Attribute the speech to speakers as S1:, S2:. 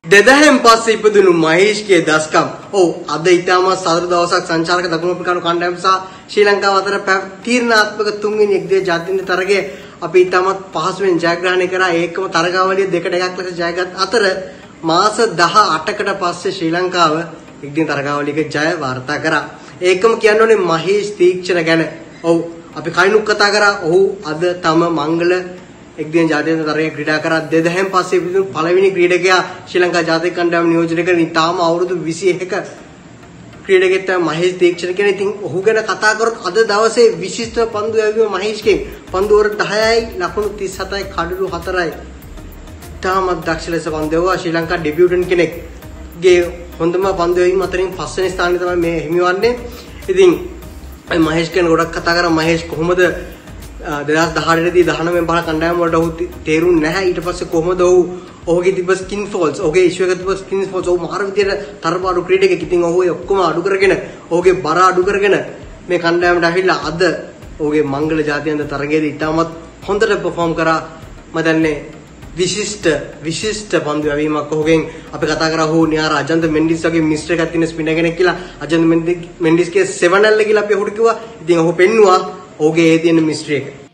S1: දෙදහෙන් පස්සේ ඉපදුණු මහේෂ්ගේ දස්කම්. ඔව් අද ඊටම සාදර දවසක් සංචාරක දකුණු අප්‍රිකානු කණ්ඩායම සහ ශ්‍රී ලංකාව අතර තීරණාත්මක තුන්වෙනි එක්දින ජාත්‍යන්තර තරගයේ අපි ඊටමත් පහසුවෙන් ජයග්‍රහණය කරා. ඒකම තරගාවලිය 2-1 ලෙස ජයගත් අතර මාස 18කට පස්සේ ශ්‍රී ලංකාව එක්දින තරගාවලියක ජය වාර්තා කරා. ඒකම කියන්න ඕනේ මහේෂ් තීක්ෂණ ගැන. ඔව් අපි කයිනුක් කතා කරා. ඔහු අද තම මංගල එක්දින ජාත්‍යන්තර තරගයේ ක්‍රීඩා කරා. දෙදහෙන් පස්සේ ඉපදුණු පළවෙනි ක්‍රීඩකයා ශ්‍රී ලංකා ජාතික කණ්ඩායම නියෝජනය කරන ඉතාම අවුරුදු 21ක ක්‍රීඩකයෙක් තමයි මහේෂ් තීක්ෂණ කියන්නේ. ඉතින් ඔහු ගැන කතා කරොත් අද දවසේ විශිෂ්ට පන්දු යැවීම මහේෂ්ගෙන් පන්දු වර 10යි ලකුණු 37යි කඩලු 4යි. ඉතාමත් දක්ෂ ලෙස පන්දු යවුවා. ශ්‍රී ලංකා ඩෙබියුටන්ට් කෙනෙක්ගේ හොඳම පන්දු යැවීම අතරින් 5 වෙනි ස්ථානයේ තමයි මේ හිමිවන්නේ. ඉතින් මහේෂ් ගැන ගොඩක් කතා කරා. මහේෂ් කොහොමද 2018 දී 19 බල කණ්ඩායම වලට ඔහු තේරුන්නේ නැහැ. ඊට පස්සේ කොහොමද ඔහුගේ තිබ්බ ස්කින් ෆෝල්ස්, ඔහුගේ ඉෂුව එක තිබ්බ ස්කින් ෆෝල්ස්, ඔහු මාර විදියට තරපාඩු ක්‍රීඩකෙක්. ඉතින් ඔහු ඔක්කොම අඩු කරගෙන, ඔහුගේ බර අඩු කරගෙන මේ කණ්ඩායමට ඇවිල්ලා අද ඔහුගේ මංගල ජාත්‍යන්තර තරගයේදී ඉතාමත් හොඳට පර්ෆෝම් කරා. මම දන්නේ විශිෂ්ට පන්දු යැවීමක් ඔහුගෙන් අපි කතා කරා. ඔහු නිහාර අජන්ත මෙන්ඩිස් වගේ මිස්ටර් එකක් තියෙන ස්පිනර් කෙනෙක් කියලා. අජන්ත මෙන්ඩිස්ගේ 7L කියලා අපි ඔහුට කිව්වා. ඉතින් ඔහු පෙන්නුවා ඔහුගේ ඒ තියෙන මිස්ටර් එක.